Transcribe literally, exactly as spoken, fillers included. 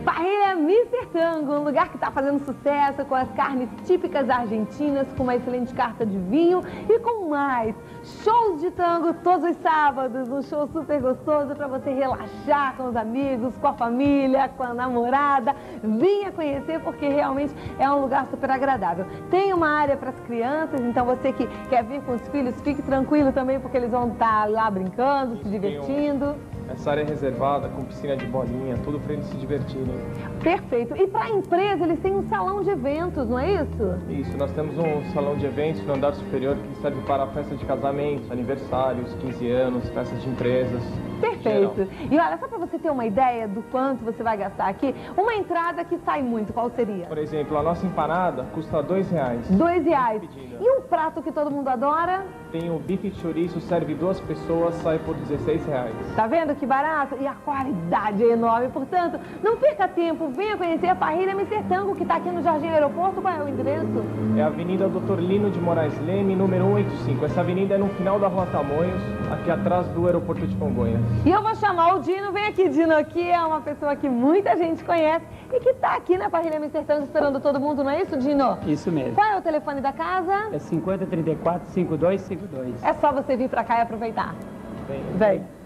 Parrilha mister Tango, um lugar que está fazendo sucesso com as carnes típicas argentinas, com uma excelente carta de vinho e com mais. Shows de tango todos os sábados, um show super gostoso para você relaxar com os amigos, com a família, com a namorada. Venha conhecer porque realmente é um lugar super agradável. Tem uma área para as crianças, então você que quer vir com os filhos, fique tranquilo também porque eles vão estar lá brincando, se divertindo. Essa área é reservada, com piscina de bolinha, tudo para eles se divertirem. Perfeito. E para a empresa, eles têm um salão de eventos, não é isso? Isso, nós temos um salão de eventos no andar superior que serve para festas de casamentos, aniversários, quinze anos, festas de empresas. Perfeito. Geral. E olha, só para você ter uma ideia do quanto você vai gastar aqui, uma entrada que sai muito, qual seria? Por exemplo, a nossa empanada custa dois reais. Dois reais. E um prato que todo mundo adora? Tem o bife de chouriço, serve duas pessoas, sai por dezesseis reais. Tá vendo que barato? E a qualidade é enorme. Portanto, não perca tempo, venha conhecer a Parrilha mister Tango, que está aqui no Jardim Aeroporto. Qual é o endereço? É a Avenida doutor Lino de Moraes Leme, número cento e oitenta e cinco. Essa avenida é no final da Rua Tamoios, aqui atrás do aeroporto de Congonhas. E eu vou chamar o Dino. Vem aqui, Dino, aqui é uma pessoa que muita gente conhece e que está aqui na Parrilha mister Tango esperando todo mundo, não é isso, Dino? Isso mesmo. Qual é o telefone da casa? É cinquenta, trinta e quatro, cinquenta e dois cinquenta e dois. É só você vir para cá e aproveitar. Vem. Vem.